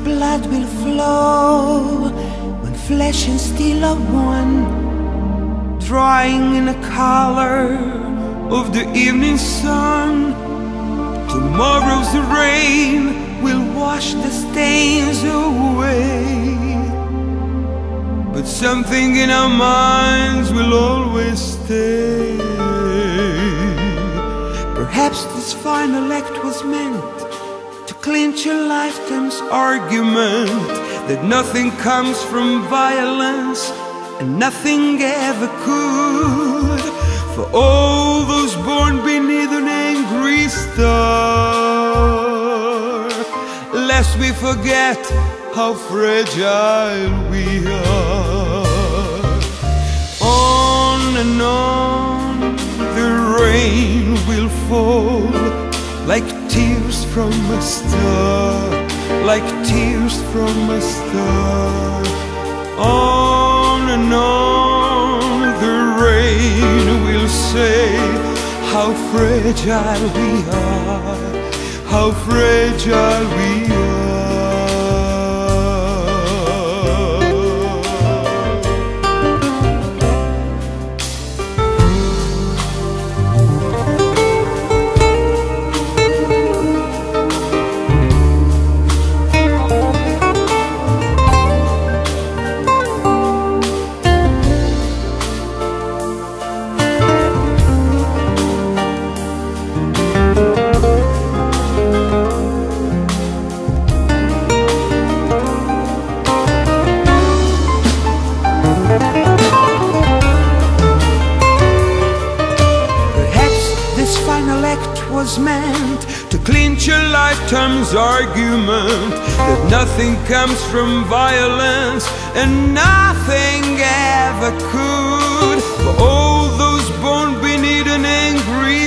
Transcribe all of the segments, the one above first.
blood will flow when flesh and steel are one, drying in the color of the evening sun. Tomorrow's rain will wash the stains away, but something in our minds will always stay. Perhaps this final act was meant to clinch a lifetime's argument that nothing comes from violence and nothing ever could. For all those born beneath an angry star, lest we forget how fragile we are. On and on the rain will fall like tears from a star, like tears from a star. On and on the rain will say how fragile we are, how fragile we are. Was meant to clinch a lifetime's argument that nothing comes from violence and nothing ever could. For all those born beneath an angry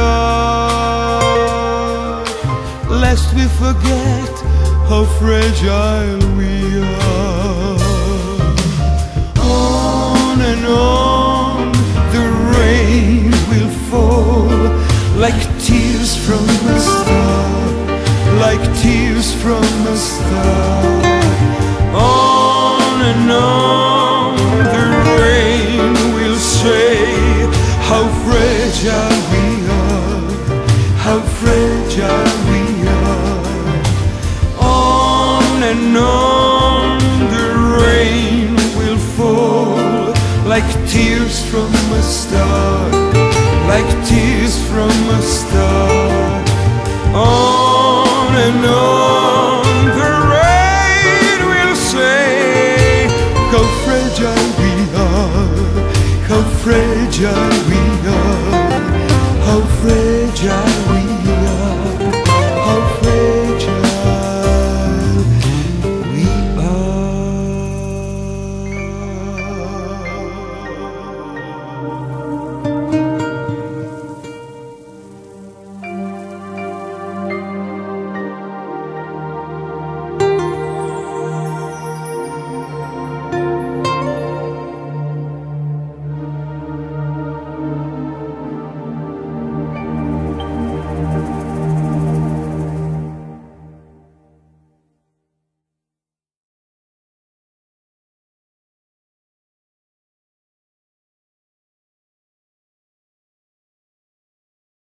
star, lest we forget how fragile we are. On and on the rain will fall like tears from a star, like tears from a star. On and on the rain will say how fragile we are, how fragile we are. On and on the rain will fall like tears from a star, like tears from a star.